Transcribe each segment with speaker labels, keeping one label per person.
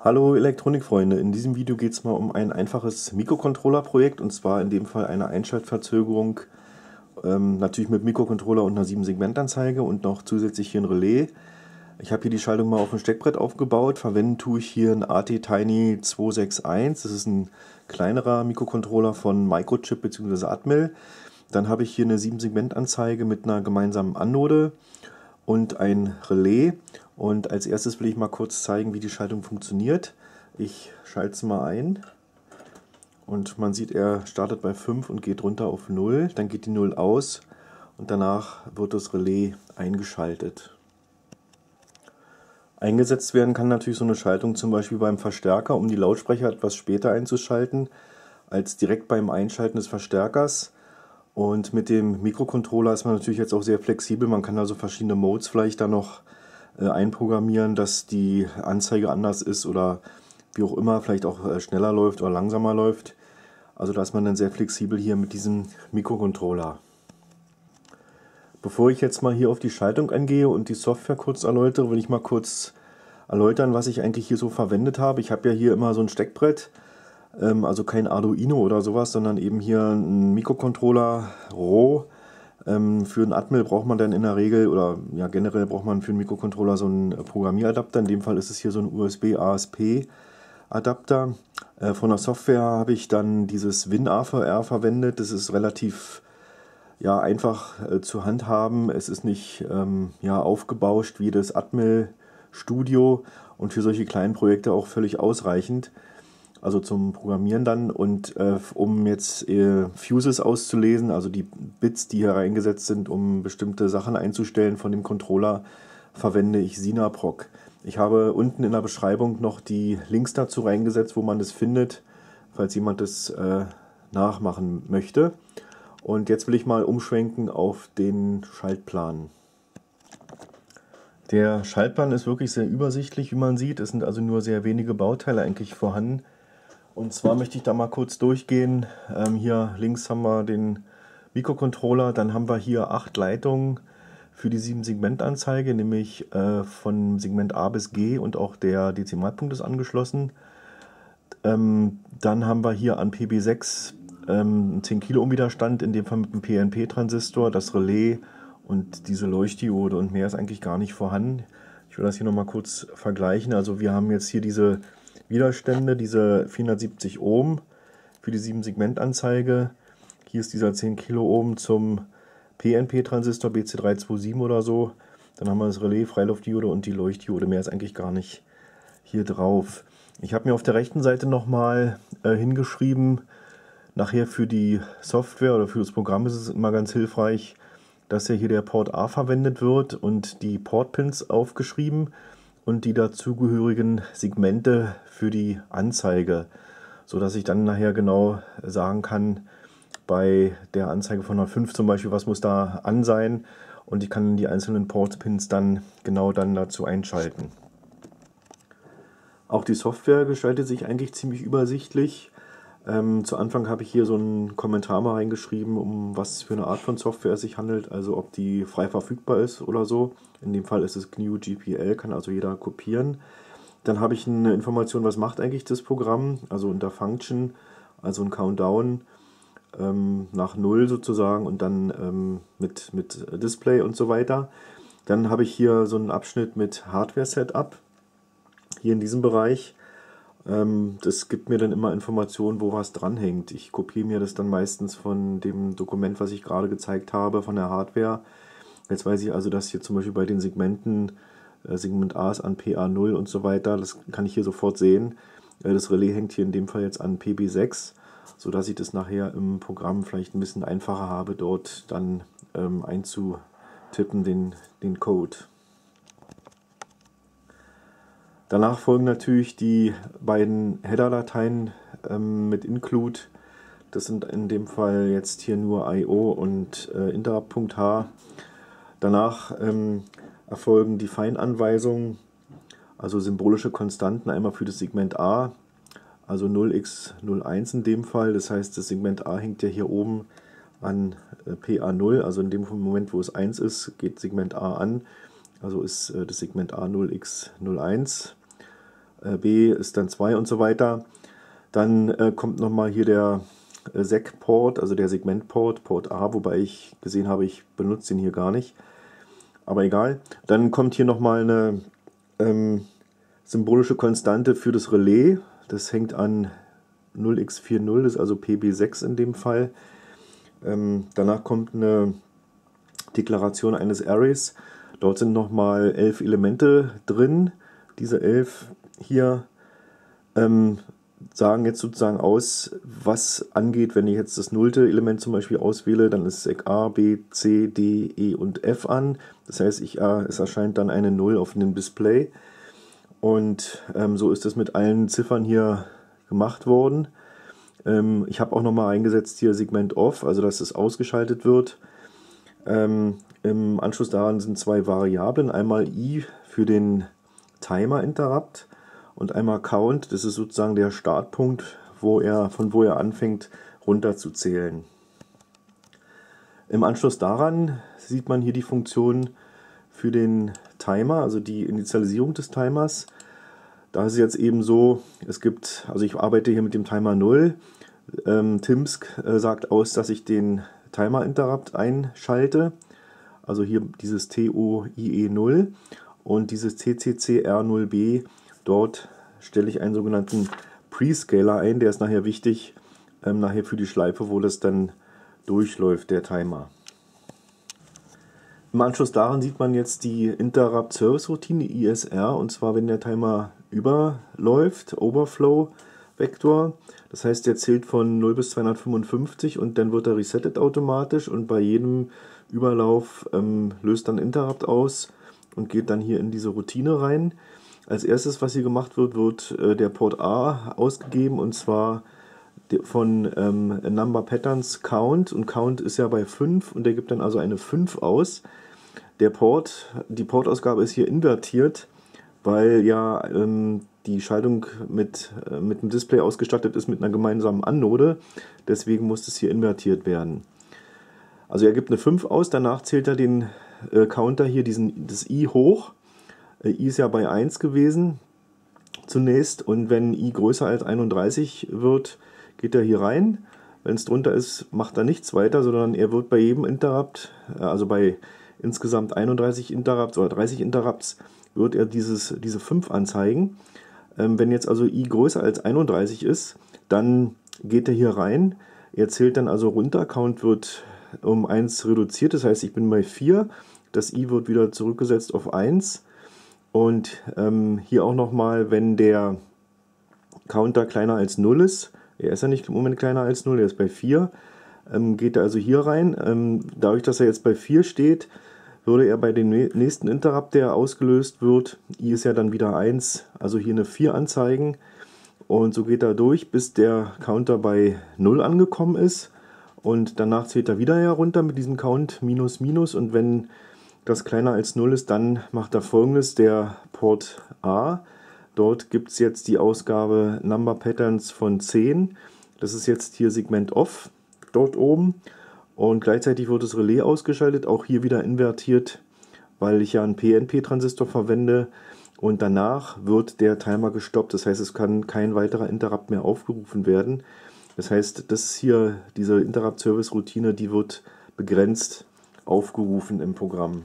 Speaker 1: Hallo Elektronikfreunde, in diesem Video geht es mal um ein einfaches Mikrocontroller-Projekt, und zwar in dem Fall eine Einschaltverzögerung, natürlich mit Mikrocontroller und einer 7-Segment-Anzeige und noch zusätzlich hier ein Relais. Ich habe hier die Schaltung mal auf dem Steckbrett aufgebaut. Verwenden tue ich hier einen AT-Tiny 261, das ist ein kleinerer Mikrocontroller von Microchip bzw. Atmel. Dann habe ich hier eine 7-Segment-Anzeige mit einer gemeinsamen Anode und ein Relais. Und als erstes will ich mal kurz zeigen, wie die Schaltung funktioniert. Ich schalte es mal ein und man sieht, er startet bei 5 und geht runter auf 0. Dann geht die 0 aus und danach wird das Relais eingeschaltet. Eingesetzt werden kann natürlich so eine Schaltung zum Beispiel beim Verstärker, um die Lautsprecher etwas später einzuschalten, als direkt beim Einschalten des Verstärkers. Und mit dem Mikrocontroller ist man natürlich jetzt auch sehr flexibel. Man kann also verschiedene Modes vielleicht da noch einprogrammieren, dass die Anzeige anders ist oder wie auch immer, vielleicht auch schneller läuft oder langsamer läuft. Also da ist man dann sehr flexibel hier mit diesem Mikrocontroller. Bevor ich jetzt mal hier auf die Schaltung eingehe und die Software kurz erläutere, will ich mal kurz erläutern, was ich eigentlich hier so verwendet habe. Ich habe ja hier immer so ein Steckbrett, also kein Arduino oder sowas, sondern eben hier ein Mikrocontroller roh. Für einen Atmel braucht man dann in der Regel, oder ja generell braucht man für einen Mikrocontroller so einen Programmieradapter. In dem Fall ist es hier so ein USB-ASP-Adapter. Von der Software habe ich dann dieses WinAVR verwendet. Das ist relativ einfach zu handhaben. Es ist nicht aufgebauscht wie das Atmel Studio und für solche kleinen Projekte auch völlig ausreichend. Also zum Programmieren dann, und um jetzt Fuses auszulesen, also die Bits, die hier reingesetzt sind, um bestimmte Sachen einzustellen von dem Controller, verwende ich Sinaproc. Ich habe unten in der Beschreibung noch die Links dazu reingesetzt, wo man das findet, falls jemand das nachmachen möchte. Und jetzt will ich mal umschwenken auf den Schaltplan. Der Schaltplan ist wirklich sehr übersichtlich, wie man sieht. Es sind also nur sehr wenige Bauteile eigentlich vorhanden. Und zwar möchte ich da mal kurz durchgehen. Hier links haben wir den Mikrocontroller, dann haben wir hier 8 Leitungen für die 7-Segment-Anzeige, nämlich von Segment A bis G, und auch der Dezimalpunkt ist angeschlossen. Dann haben wir hier an PB6 10 Kilo Ohm Widerstand, in dem Fall mit dem PNP-Transistor, das Relais und diese Leuchtdiode, und mehr ist eigentlich gar nicht vorhanden. Ich will das hier nochmal kurz vergleichen. Also wir haben jetzt hier diese Widerstände, diese 470 Ohm für die 7-Segment-Anzeige. Hier ist dieser 10 Kilo Ohm zum PNP-Transistor BC327 oder so. Dann haben wir das Relais, Freilaufdiode und die Leuchtdiode. Mehr ist eigentlich gar nicht hier drauf. Ich habe mir auf der rechten Seite nochmal hingeschrieben, nachher für die Software oder für das Programm ist es immer ganz hilfreich, dass ja hier der Port A verwendet wird und die Portpins aufgeschrieben und die dazugehörigen Segmente für die Anzeige, sodass ich dann nachher genau sagen kann, bei der Anzeige von 105 zum Beispiel, was muss da an sein, und ich kann die einzelnen Portpins dann genau dazu einschalten. Auch die Software gestaltet sich eigentlich ziemlich übersichtlich. Zu Anfang habe ich hier so einen Kommentar mal reingeschrieben, um was für eine Art von Software es sich handelt, also ob die frei verfügbar ist oder so. In dem Fall ist es GNU GPL, kann also jeder kopieren. Dann habe ich eine Information, was macht eigentlich das Programm, also unter Function, also ein Countdown nach 0 sozusagen, und dann mit Display und so weiter. Dann habe ich hier so einen Abschnitt mit Hardware-Setup, hier in diesem Bereich. Das gibt mir dann immer Informationen, wo was dranhängt. Ich kopiere mir das dann meistens von dem Dokument, was ich gerade gezeigt habe, von der Hardware. Jetzt weiß ich also, dass hier zum Beispiel bei den Segmenten, Segment A ist an PA0 und so weiter, das kann ich hier sofort sehen. Das Relais hängt hier in dem Fall jetzt an PB6, sodass ich das nachher im Programm vielleicht ein bisschen einfacher habe, dort dann einzutippen, den Code. Danach folgen natürlich die beiden Header-Dateien mit Include. Das sind in dem Fall jetzt hier nur IO und Interrupt.h. Danach erfolgen die Feinanweisungen, also symbolische Konstanten, einmal für das Segment A, also 0x01 in dem Fall. Das heißt, das Segment A hängt ja hier oben an PA0, also in dem Moment, wo es 1 ist, geht Segment A an, also ist das Segment A 0x01. B ist dann 2 und so weiter. Dann kommt nochmal hier der SEC-Port, also der Segmentport, Port A, wobei ich gesehen habe, ich benutze den hier gar nicht. Aber egal. Dann kommt hier nochmal eine symbolische Konstante für das Relais. Das hängt an 0x40, das ist also PB6 in dem Fall. Danach kommt eine Deklaration eines Arrays. Dort sind nochmal 11 Elemente drin. Diese 11 hier sagen jetzt sozusagen aus, was angeht, wenn ich jetzt das nullte Element zum Beispiel auswähle, dann ist SEC A, B, C, D, E und F an. Das heißt, es erscheint dann eine 0 auf dem Display. Und so ist es mit allen Ziffern hier gemacht worden. Ich habe auch nochmal eingesetzt hier Segment Off, also dass es ausgeschaltet wird. Im Anschluss daran sind 2 Variablen, einmal I für den Timer Interrupt und einmal Count, das ist sozusagen der Startpunkt, von wo er anfängt runterzuzählen. Im Anschluss daran sieht man hier die Funktion für den Timer, also die Initialisierung des Timers. Da ist es jetzt eben so, also ich arbeite hier mit dem Timer 0. Timsk sagt aus, dass ich den Timer Interrupt einschalte. Also hier dieses TOIE0 und dieses TCCR0B. Dort stelle ich einen sogenannten Prescaler ein. Der ist nachher wichtig, nachher für die Schleife, wo das dann durchläuft, der Timer. Im Anschluss daran sieht man jetzt die Interrupt Service Routine ISR, und zwar wenn der Timer überläuft, Overflow Vektor. Das heißt, der zählt von 0 bis 255 und dann wird er resettet automatisch und bei jedem Überlauf löst dann Interrupt aus und geht dann hier in diese Routine rein. Als erstes, was hier gemacht wird, wird der Port A ausgegeben, und zwar von Number Patterns Count, und Count ist ja bei 5 und der gibt dann also eine 5 aus. Die Portausgabe ist hier invertiert, weil ja die Schaltung mit dem Display ausgestattet ist mit einer gemeinsamen Anode, deswegen muss es hier invertiert werden. Also er gibt eine 5 aus, danach zählt er den Counter hier, das I hoch. I ist ja bei 1 gewesen zunächst, und wenn I größer als 31 wird, geht er hier rein. Wenn es drunter ist, macht er nichts weiter, sondern er wird bei jedem Interrupt, also bei insgesamt 31 Interrupts oder 30 Interrupts, wird er diese 5 anzeigen. Wenn jetzt also I größer als 31 ist, dann geht er hier rein. Er zählt dann also runter, Count wird um 1 reduziert, das heißt, ich bin bei 4. Das I wird wieder zurückgesetzt auf 1. Und hier auch nochmal, wenn der Counter kleiner als 0 ist, er ist ja nicht im Moment kleiner als 0, er ist bei 4, geht er also hier rein. Dadurch, dass er jetzt bei 4 steht, würde er bei dem nächsten Interrupt, der ausgelöst wird, I ist ja dann wieder 1, also hier eine 4 anzeigen. Und so geht er durch, bis der Counter bei 0 angekommen ist. Und danach zählt er wieder herunter mit diesem Count minus minus, und wenn das kleiner als 0 ist, dann macht er Folgendes, der Port A. Dort gibt es jetzt die Ausgabe Number Patterns von 10. Das ist jetzt hier Segment Off, dort oben. Und gleichzeitig wird das Relais ausgeschaltet, auch hier wieder invertiert, weil ich ja einen PNP-Transistor verwende. Und danach wird der Timer gestoppt, das heißt, es kann kein weiterer Interrupt mehr aufgerufen werden. Das heißt, das ist hier diese Interrupt-Service-Routine, die wird begrenzt aufgerufen im Programm.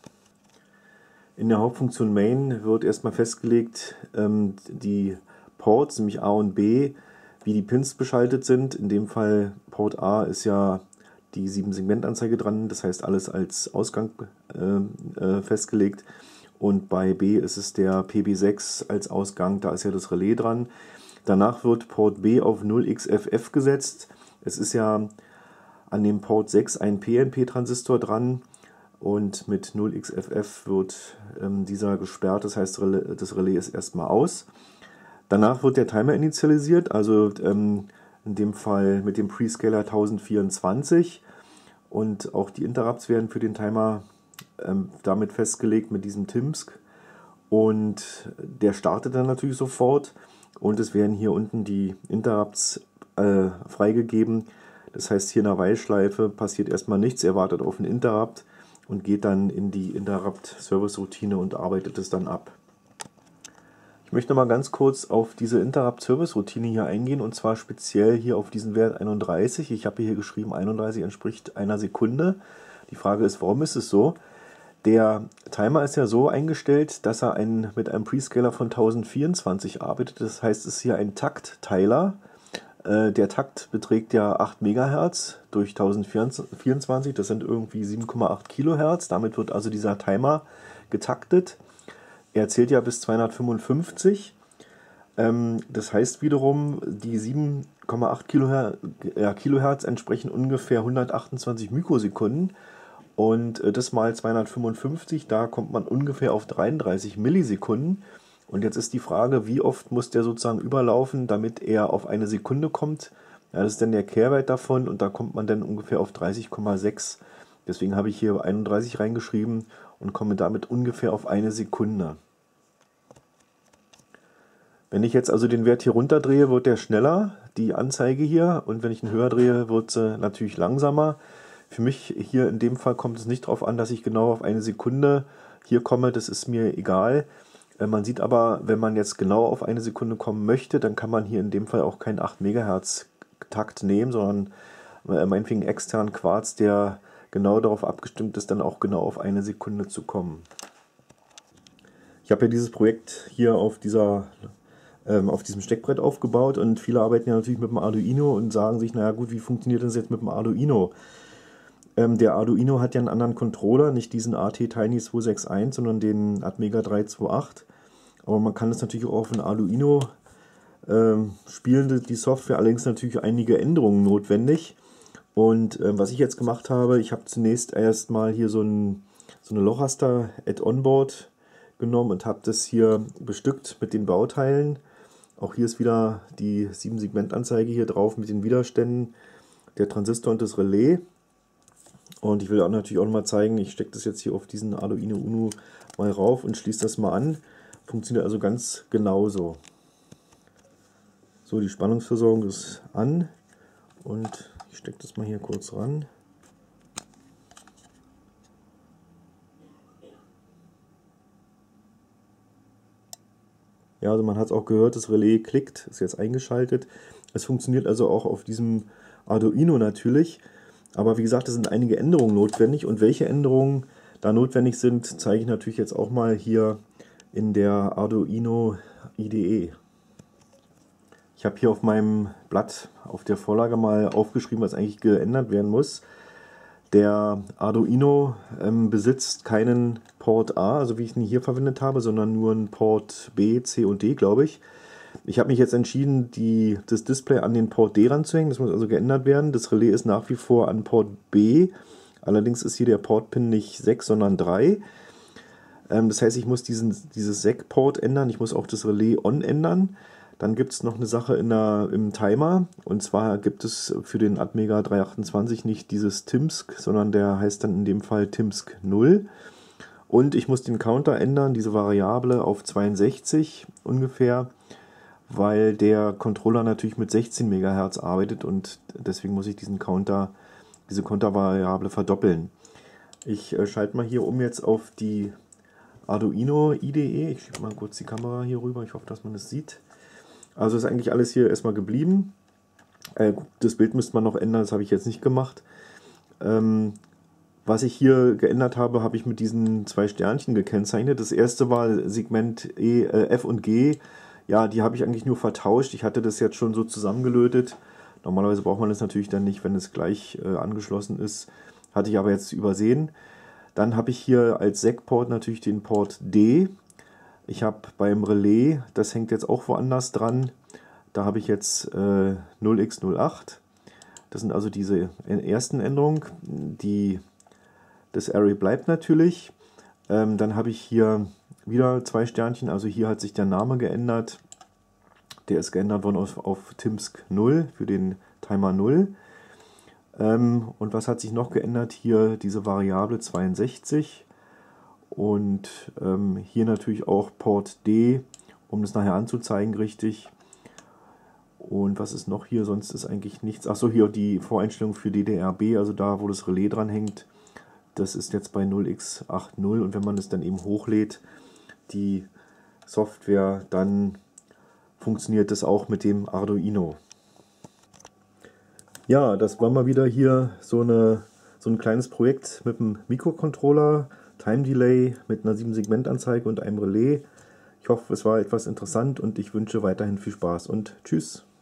Speaker 1: In der Hauptfunktion Main wird erstmal festgelegt, die Ports, nämlich A und B, wie die Pins beschaltet sind. In dem Fall Port A ist ja die 7-Segment-Anzeige dran, das heißt alles als Ausgang festgelegt. Und bei B ist es der PB6 als Ausgang, da ist ja das Relais dran. Danach wird Port B auf 0xFF gesetzt. Es ist ja an dem Port 6 ein PNP-Transistor dran und mit 0xFF wird dieser gesperrt, das heißt das Relais ist erstmal aus. Danach wird der Timer initialisiert, also in dem Fall mit dem Prescaler 1024, und auch die Interrupts werden für den Timer damit festgelegt mit diesem Timsk, und der startet dann natürlich sofort und es werden hier unten die Interrupts freigegeben. Das heißt, hier in der While-Schleife passiert erstmal nichts, er wartet auf einen Interrupt und geht dann in die Interrupt-Service-Routine und arbeitet es dann ab. möchte noch mal ganz kurz auf diese Interrupt-Service-Routine hier eingehen und zwar speziell hier auf diesen Wert 31. Ich habe hier geschrieben, 31 entspricht einer Sekunde. Die Frage ist, warum ist es so? Der Timer ist ja so eingestellt, dass er mit einem Prescaler von 1024 arbeitet. Das heißt, es ist hier ein Taktteiler. Der Takt beträgt ja 8 MHz durch 1024. Das sind irgendwie 7,8 Kilohertz. Damit wird also dieser Timer getaktet. Er zählt ja bis 255. Das heißt wiederum, die 7,8 Kilohertz entsprechen ungefähr 128 Mikrosekunden. Und das mal 255, da kommt man ungefähr auf 33 Millisekunden. Und jetzt ist die Frage, wie oft muss der sozusagen überlaufen, damit er auf eine Sekunde kommt. Ja, das ist dann der Kehrwert davon und da kommt man dann ungefähr auf 30,6. Deswegen habe ich hier 31 reingeschrieben und komme damit ungefähr auf eine Sekunde. Wenn ich jetzt also den Wert hier runterdrehe, wird der schneller, die Anzeige hier. Und wenn ich ihn höher drehe, wird sie natürlich langsamer. Für mich hier in dem Fall kommt es nicht darauf an, dass ich genau auf eine Sekunde hier komme. Das ist mir egal. Man sieht aber, wenn man jetzt genau auf eine Sekunde kommen möchte, dann kann man hier in dem Fall auch keinen 8 MHz Takt nehmen, sondern meinetwegen einen externen Quarz, der genau darauf abgestimmt ist, dann auch genau auf eine Sekunde zu kommen. Ich habe ja dieses Projekt hier auf diesem Steckbrett aufgebaut und viele arbeiten ja natürlich mit dem Arduino und sagen sich, naja gut, wie funktioniert das jetzt mit dem Arduino? Der Arduino hat ja einen anderen Controller, nicht diesen AT-Tiny 261, sondern den Atmega 328. Aber man kann es natürlich auch auf ein Arduino spielen, die Software, allerdings natürlich einige Änderungen notwendig. Und was ich jetzt gemacht habe, ich habe zunächst erstmal hier so eine Lochraster Add-on-Board genommen und habe das hier bestückt mit den Bauteilen. Auch hier ist wieder die 7-Segment-Anzeige hier drauf mit den Widerständen, der Transistor und das Relais. Und ich will auch natürlich auch noch mal zeigen, ich stecke das jetzt hier auf diesen Arduino Uno mal rauf und schließe das mal an. Funktioniert also ganz genauso. So, die Spannungsversorgung ist an und ich stecke das mal hier kurz ran. Ja, also man hat es auch gehört, das Relais klickt, ist jetzt eingeschaltet. Es funktioniert also auch auf diesem Arduino natürlich. Aber wie gesagt, es sind einige Änderungen notwendig und welche Änderungen da notwendig sind, zeige ich natürlich jetzt auch mal hier in der Arduino IDE. Ich habe hier auf meinem Blatt auf der Vorlage mal aufgeschrieben, was eigentlich geändert werden muss. Der Arduino besitzt keinen Port A, also wie ich ihn hier verwendet habe, sondern nur einen Port B, C und D, glaube ich. Ich habe mich jetzt entschieden, das Display an den Port D ranzuhängen. Das muss also geändert werden. Das Relais ist nach wie vor an Port B. Allerdings ist hier der Portpin nicht 6, sondern 3. Das heißt, ich muss dieses SEC-Port ändern. Ich muss auch das Relais on ändern. Dann gibt es noch eine Sache im Timer. Und zwar gibt es für den Atmega 328 nicht dieses TIMSC, sondern der heißt dann in dem Fall TIMSC 0. Und ich muss den Counter ändern, diese Variable auf 62 ungefähr, weil der Controller natürlich mit 16 MHz arbeitet und deswegen muss ich diese Counter-Variable verdoppeln. Ich schalte mal hier um jetzt auf die Arduino IDE. Ich schiebe mal kurz die Kamera hier rüber, ich hoffe, dass man das sieht. Also ist eigentlich alles hier erstmal geblieben. Das Bild müsste man noch ändern, das habe ich jetzt nicht gemacht. Was ich hier geändert habe, habe ich mit diesen 2 Sternchen gekennzeichnet. Das erste war Segment F und G. Ja, die habe ich eigentlich nur vertauscht. Ich hatte das jetzt schon so zusammengelötet. Normalerweise braucht man das natürlich dann nicht, wenn es gleich angeschlossen ist. Hatte ich aber jetzt übersehen. Dann habe ich hier als SEC-Port natürlich den Port D. Ich habe beim Relais, das hängt jetzt auch woanders dran, da habe ich jetzt 0x08. Das sind also diese ersten Änderungen. Das Array bleibt natürlich. Dann habe ich hier wieder 2 Sternchen, also hier hat sich der Name geändert. Der ist geändert worden auf TIMSC 0 für den Timer 0. Und was hat sich noch geändert? Hier diese Variable 62 und hier natürlich auch Port D, um das nachher anzuzeigen richtig. Und was ist noch hier? Sonst ist eigentlich nichts. Achso, hier die Voreinstellung für DDR-B, also da, wo das Relais dran hängt. Das ist jetzt bei 0x80 und wenn man das dann eben hochlädt, die Software, dann funktioniert es auch mit dem Arduino. Ja, das war mal wieder hier so ein kleines Projekt mit einem Mikrocontroller, Time Delay mit einer 7-Segment-Anzeige und einem Relais. Ich hoffe, es war etwas interessant und ich wünsche weiterhin viel Spaß und tschüss.